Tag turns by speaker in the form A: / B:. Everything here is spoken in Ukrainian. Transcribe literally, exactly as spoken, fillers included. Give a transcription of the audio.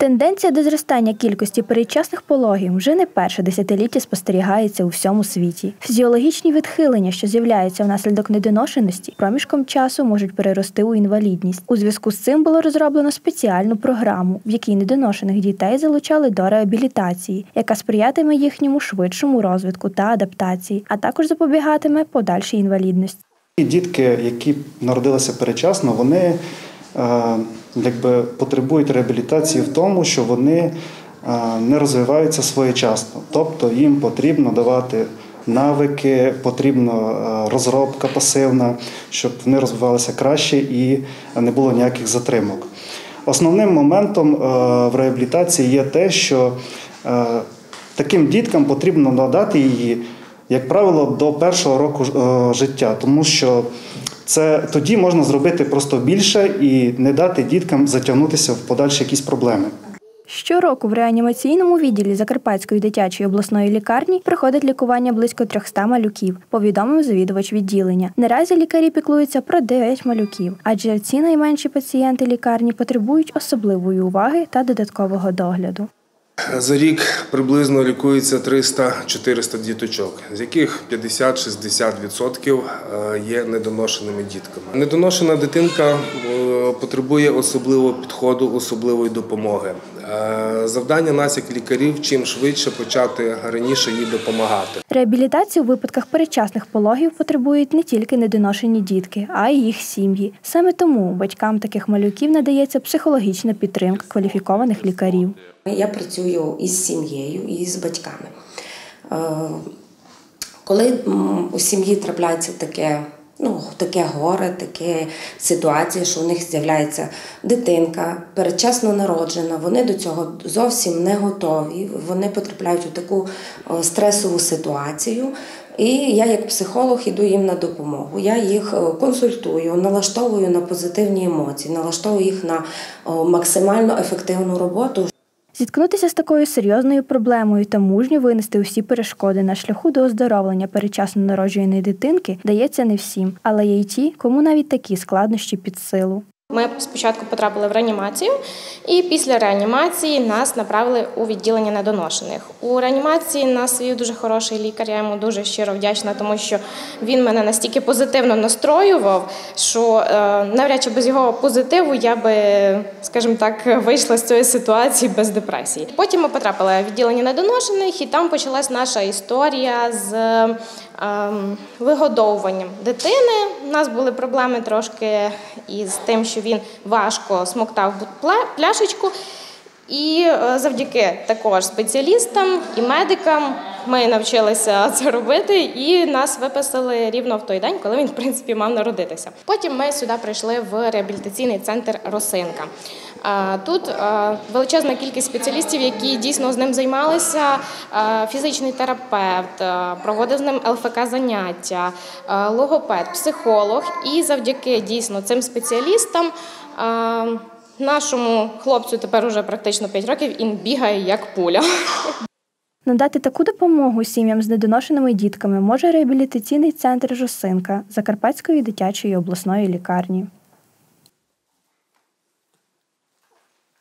A: Тенденція до зростання кількості передчасних пологів вже не перше десятиліття спостерігається у всьому світі. Фізіологічні відхилення, що з'являються внаслідок недоношеності, проміжком часу можуть перерости у інвалідність. У зв'язку з цим було розроблено спеціальну програму, в якій недоношених дітей залучали до реабілітації, яка сприятиме їхньому швидшому розвитку та адаптації, а також запобігатиме подальшій інвалідності.
B: Дітки, які народилися передчасно, вони якби потребують реабілітації в тому, що вони не розвиваються своєчасно. Тобто їм потрібно давати навики, потрібна розробка пасивна, щоб вони розвивалися краще і не було ніяких затримок. Основним моментом в реабілітації є те, що таким діткам потрібно надати її, як правило, до першого року життя, тому що це тоді можна зробити просто більше і не дати діткам затягнутися в подальші якісь проблеми.
A: Щороку в реанімаційному відділі Закарпатської дитячої обласної лікарні проходить лікування близько трьохсот малюків, повідомив завідувач відділення. Наразі лікарі піклуються про дев'ять малюків, адже ці найменші пацієнти лікарні потребують особливої уваги та додаткового догляду.
C: За рік приблизно лікується триста-чотириста діточок, з яких п'ятдесят-шістдесят відсотків є недоношеними дітками. Недоношена дитинка потребує особливого підходу, особливої допомоги. Завдання нас, як лікарів, чим швидше почати раніше їй допомагати.
A: Реабілітацію у випадках передчасних пологів потребують не тільки недоношені дітки, а й їх сім'ї. Саме тому батькам таких малюків надається психологічна підтримка кваліфікованих лікарів.
D: Я працюю із сім'єю і з батьками. Коли у сім'ї трапляється таке, ну, таке горе, таке ситуація, що у них з'являється дитинка, передчасно народжена, вони до цього зовсім не готові, вони потрапляють у таку стресову ситуацію. І я як психолог йду їм на допомогу. Я їх консультую, налаштовую на позитивні емоції, налаштовую їх на максимально ефективну роботу.
A: Зіткнутися з такою серйозною проблемою та мужньо винести усі перешкоди на шляху до оздоровлення передчасно народженої дитинки дається не всім, але є й ті, кому навіть такі складнощі під силу.
E: Ми спочатку потрапили в реанімацію, і після реанімації нас направили у відділення недоношених. У реанімації нас вів дуже хороший лікар, я йому дуже щиро вдячна, тому що він мене настільки позитивно настроював, що е, навряд чи без його позитиву я би, скажімо так, вийшла з цієї ситуації без депресії. Потім ми потрапили в відділення недоношених, і там почалась наша історія з е, вигодовуванням дитини. У нас були проблеми трошки із тим, що він важко смоктав пляшечку, і завдяки також спеціалістам і медикам ми навчилися це робити, і нас виписали рівно в той день, коли він, в принципі, мав народитися. Потім ми сюди прийшли в реабілітаційний центр «Росинка». Тут величезна кількість спеціалістів, які дійсно з ним займалися, фізичний терапевт, проводив з ним ел еф ка-заняття, логопед, психолог. І завдяки дійсно цим спеціалістам нашому хлопцю тепер уже практично п'ять років, він бігає як пуля.
A: Надати таку допомогу сім'ям з недоношеними дітками може реабілітаційний центр «Росинка» Закарпатської дитячої обласної лікарні.